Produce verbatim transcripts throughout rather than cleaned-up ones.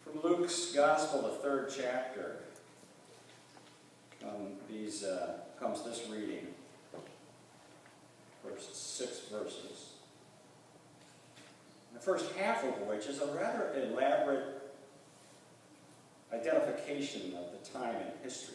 From Luke's Gospel, the third chapter, um, these, uh, comes this reading, first six verses. The first half of which is a rather elaborate identification of the time in history.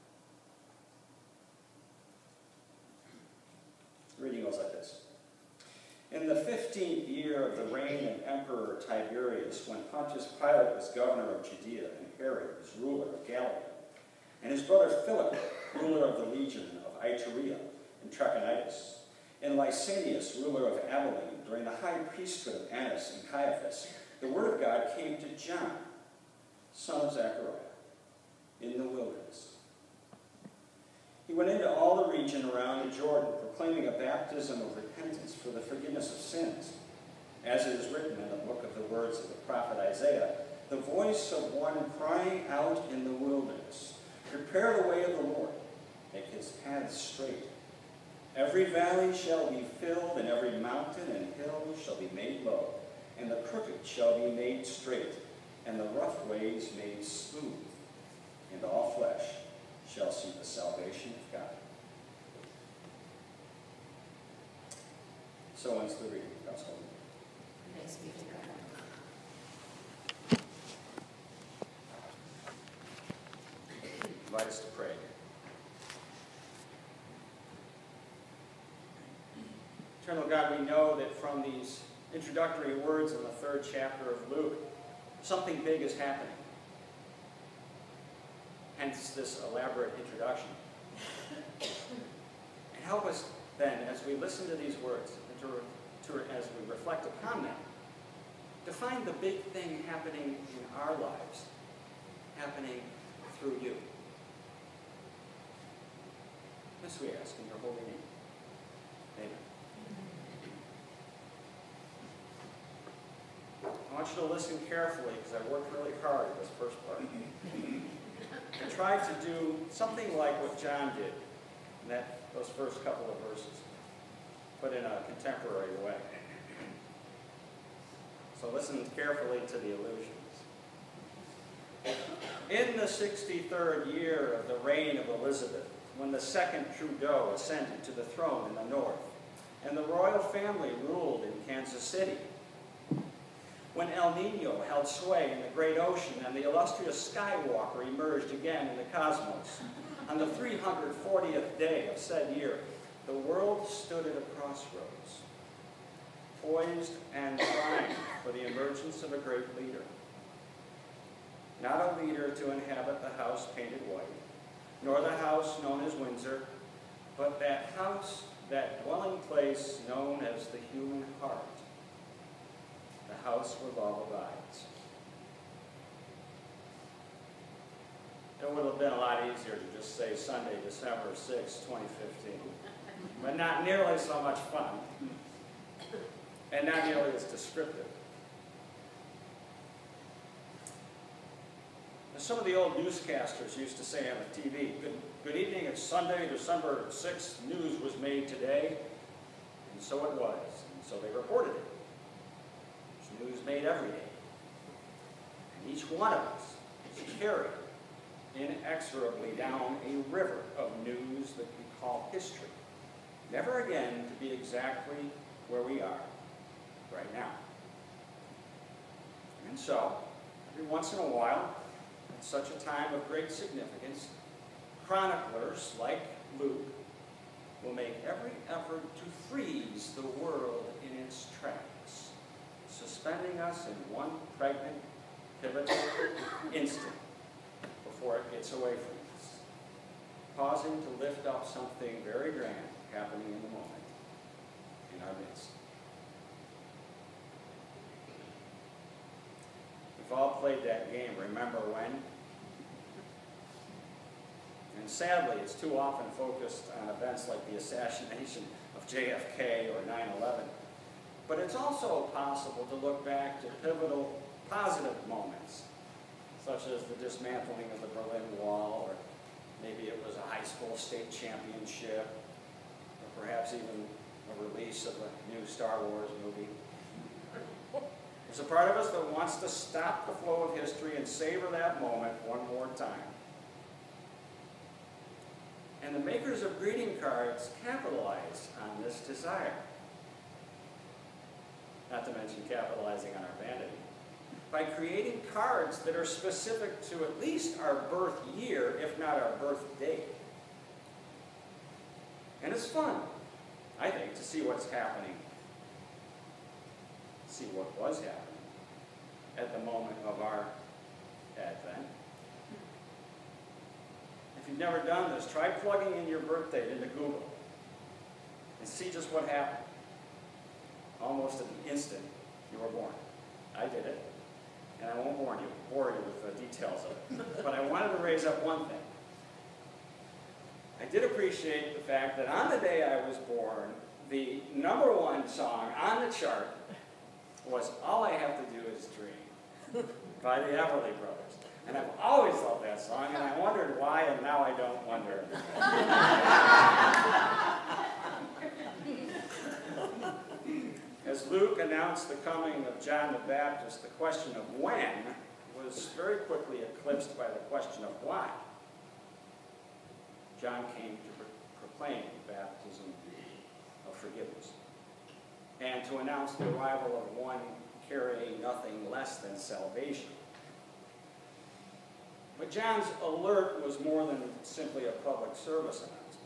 The reading goes like this. In the fifteenth year of the reign of Emperor Tiberius, when Pontius Pilate was governor of Judea, and Herod was ruler of Galilee, and his brother Philip, ruler of the legion of Iturea and Trachonitis, and Lysanias, ruler of Abilene, during the high priesthood of Annas and Caiaphas, the word of God came to John, son of Zechariah, in the wilderness. He went into all the region around the Jordan, proclaiming a baptism of repentance for the forgiveness of sins. As it is written in the book of the words of the prophet Isaiah, the voice of one crying out in the wilderness, prepare the way of the Lord, make his paths straight. Every valley shall be filled, and every mountain and hill shall be made low, and the crooked shall be made straight, and the rough ways made smooth, and all flesh shall see the salvation of God. So ends the reading of God's holy word. Thanks be to God. Invite us to pray. Eternal God, we know that from these introductory words in the third chapter of Luke, something big is happening. Hence this elaborate introduction. And help us then, as we listen to these words, and to, to, as we reflect upon them, to find the big thing happening in our lives, happening through you. This we ask in your holy name. Amen. I want you to listen carefully, because I worked really hard at this first part. I tried to do something like what John did in that, those first couple of verses, but in a contemporary way. So listen carefully to the allusions. In the sixty-third year of the reign of Elizabeth, when the second Trudeau ascended to the throne in the north, and the royal family ruled in Kansas City, when El Nino held sway in the great ocean and the illustrious Skywalker emerged again in the cosmos, on the three hundred fortieth day of said year, the world stood at a crossroads, poised and primed for the emergence of a great leader. Not a leader to inhabit the house painted white, nor the house known as Windsor, but that house, that dwelling place known as the human heart, the house where love abides. It would have been a lot easier to just say Sunday, December sixth, twenty fifteen, but not nearly so much fun, and not nearly as descriptive. As some of the old newscasters used to say on the T V, good, good evening, it's Sunday, December sixth, news was made today, and so it was, and so they reported it. There's news made every day, and each one of us is carried inexorably down a river of news that we call history, never again to be exactly where we are right now. And so, every once in a while, at such a time of great significance, chroniclers like Luke will make every effort to freeze the world in its tracks, suspending us in one pregnant, pivotal instant before it gets away from us, pausing to lift up something very grand happening in the moment in our midst. We've all played that game, remember when? And sadly, it's too often focused on events like the assassination of J F K or nine eleven. But it's also possible to look back to pivotal, positive moments, such as the dismantling of the Berlin Wall, or maybe it was a high school state championship, or perhaps even a release of a new Star Wars movie. There's a part of us that wants to stop the flow of history and savor that moment one more time. And the makers of greeting cards capitalize on this desire. Not to mention capitalizing on our vanity. By creating cards that are specific to at least our birth year, if not our birth date. And it's fun, I think, to see what's happening, see what was happening at the moment of our advent. If you've never done this, try plugging in your birth date into Google and see just what happened. Almost at the instant you were born. I did it, and I won't bore you, bore you with the details of it. But I wanted to raise up one thing. I did appreciate the fact that on the day I was born, the number one song on the chart was All I Have to Do Is Dream by the Everly Brothers. And I've always loved that song, and I wondered why, and now I don't wonder. As Luke announced the coming of John the Baptist, the question of when was very quickly eclipsed by the question of why. John came to pro proclaim the baptism of forgiveness and to announce the arrival of one carrying nothing less than salvation. But John's alert was more than simply a public service announcement.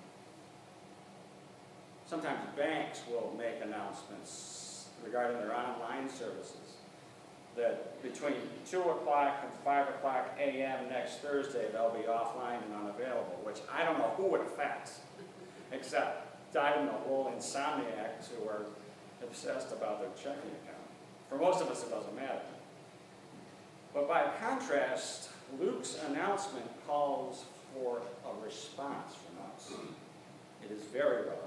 Sometimes banks will make announcements regarding their online services that between two o'clock and five o'clock a m next Thursday they'll be offline and unavailable, which I don't know who it affects, except dyed-in-the-wool insomniacs who are obsessed about their checking account. For most of us it doesn't matter. But by contrast, Luke's announcement calls for a response from us. It is very relevant.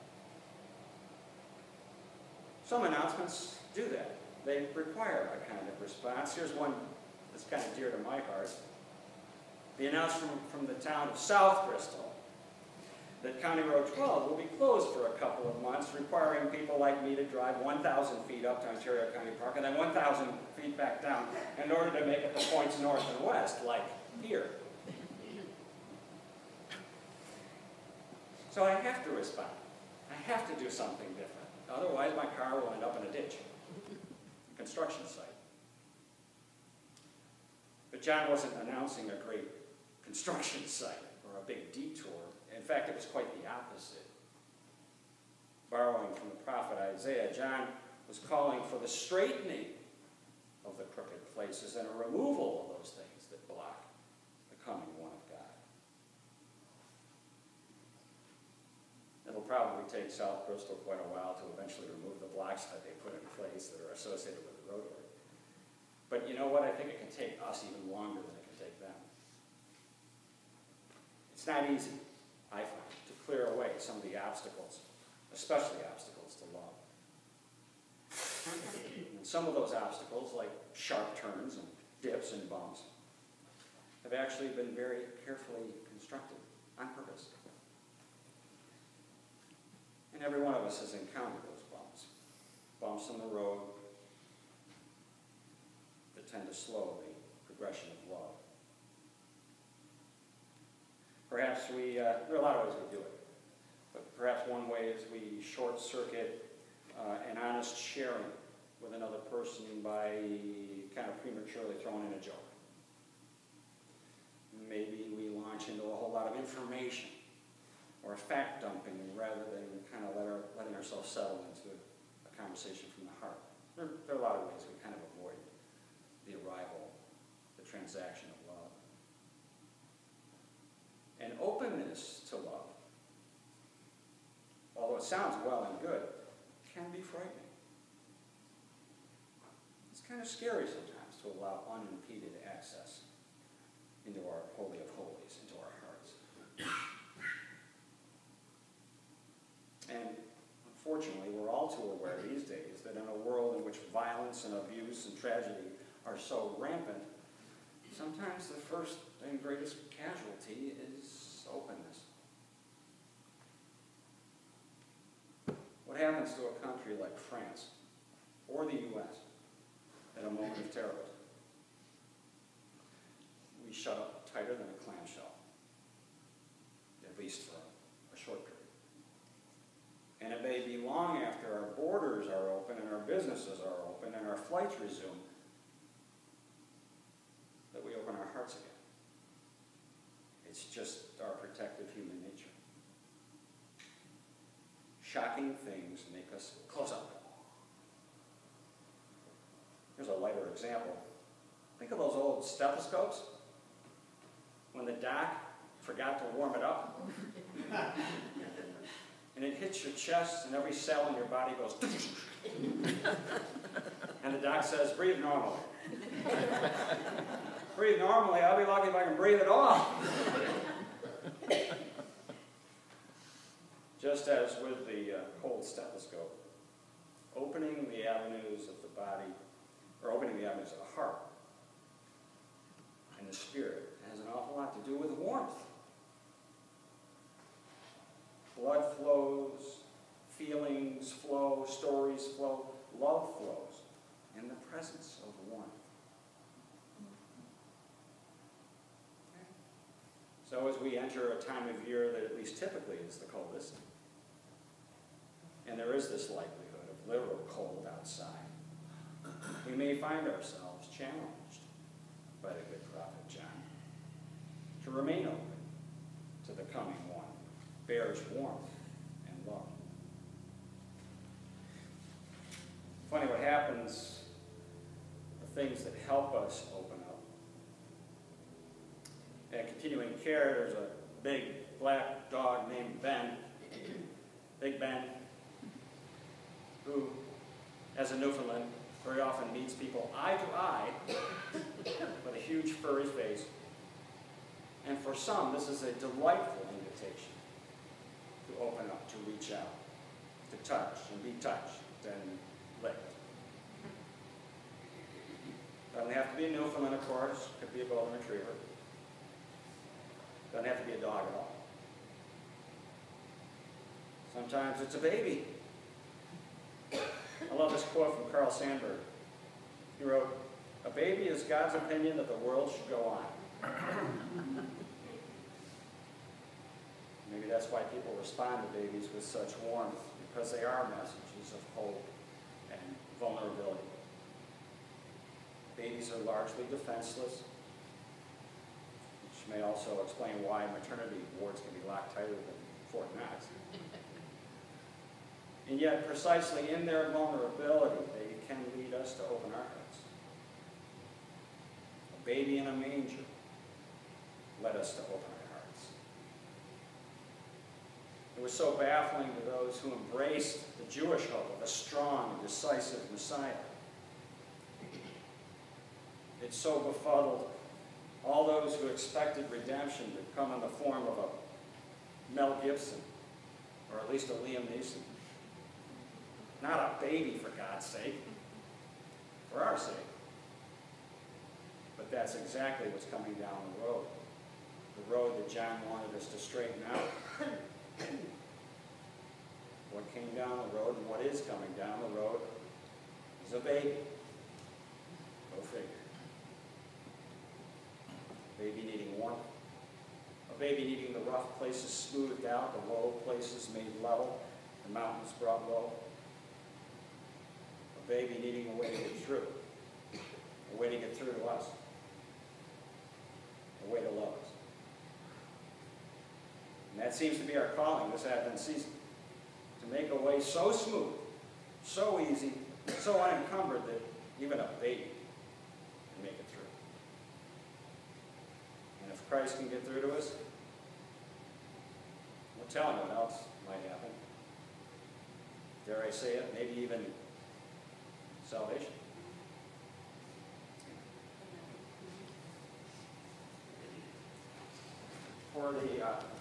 Some announcements do that. They require a kind of response. Here's one that's kind of dear to my heart. The announcement from, from the town of South Bristol that County Road twelve will be closed for a couple of months, requiring people like me to drive one thousand feet up to Ontario County Park and then one thousand feet back down in order to make it the points north and west, like here. So I have to respond. I have to do something different. Otherwise, my car will end up in a ditch. Construction site. But John wasn't announcing a great construction site or a big detour. In fact, it was quite the opposite. Borrowing from the prophet Isaiah, John was calling for the straightening of the crooked places and a removal of those things that block the coming one of God. It'll probably take South Bristol quite a while to eventually remove the blocks that they put in place that are associated with the roadway. But you know what? I think it can take us even longer than it can take them. It's not easy, I find, to clear away some of the obstacles, especially obstacles to love. And some of those obstacles, like sharp turns and dips and bumps, have actually been very carefully constructed on purpose. And every one of us has encountered those bumps. Bumps in the road that tend to slow the progression of love. Perhaps we, uh, there are a lot of ways we do it, but perhaps one way is we short-circuit uh, an honest sharing with another person by kind of prematurely throwing in a joke. Maybe we launch into a whole lot of information or fact dumping rather than kind of let our, letting ourselves settle into a conversation from the heart. There, there are a lot of ways we kind of avoid the arrival, the transaction of love. And openness to love, although it sounds well and good, can be frightening. It's kind of scary sometimes to allow unimpeded access into our holy of holies, into our hearts. And unfortunately, we're all too aware these days that in a world in which violence and abuse and tragedy are so rampant, sometimes the first and greatest casualty is openness. What happens to a country like France or the U S at a moment of terror. We shut up tighter than a clamshell, at least for a short period. And it may be long after our borders are open and our businesses are open and our flights resume that we open our hearts again. It's just our protective human nature. Shocking things make us close up. Here's a lighter example. Think of those old stethoscopes when the doc forgot to warm it up. And it hits your chest and every cell in your body goes and the doc says, breathe normally. Breathe normally, I'll be lucky if I can breathe at all. Just as with the uh, cold stethoscope, opening the avenues of the body, or opening the avenues of the heart and the spirit has an awful lot to do with warmth. Blood flows, feelings flow, stories flow, love flows in the presence of warmth. So as we enter a time of year that at least typically is the coldest, and there is this likelihood of literal cold outside, we may find ourselves challenged by the good prophet John to remain open to the coming one, bears warmth and love. Funny what happens, the things that help us open up. At continuing care, there's a big black dog named Ben, Big Ben, who, as a Newfoundland, very often meets people eye to eye with a huge furry face. And for some, this is a delightful invitation to open up, to reach out, to touch and be touched and licked. Doesn't have to be a Newfoundland, of course. Could be a golden retriever. Doesn't have to be a dog at all. Sometimes it's a baby. I love this quote from Carl Sandburg. He wrote, "A baby is God's opinion that the world should go on." Maybe that's why people respond to babies with such warmth, because they are messages of hope and vulnerability. Babies are largely defenseless, which may also explain why maternity wards can be locked tighter than Fort Knox. And yet, precisely in their vulnerability, they can lead us to open our hearts. A baby in a manger led us to open our hearts. It was so baffling to those who embraced the Jewish hope of a strong and decisive Messiah. It so befuddled all those who expected redemption to come in the form of a Mel Gibson, or at least a Liam Neeson. Not a baby, for God's sake, for our sake. But that's exactly what's coming down the road. The road that John wanted us to straighten out. What came down the road and what is coming down the road is a baby. Go figure. A baby needing warmth. A baby needing the rough places smoothed out, the low places made level, the mountains brought low. A baby needing a way to get through. A way to get through to us. A way to love us. And that seems to be our calling this Advent season. To make a way so smooth, so easy, so unencumbered that even a baby can make it through. And if Christ can get through to us, no telling what else might happen. Dare I say it, maybe even salvation. For the uh,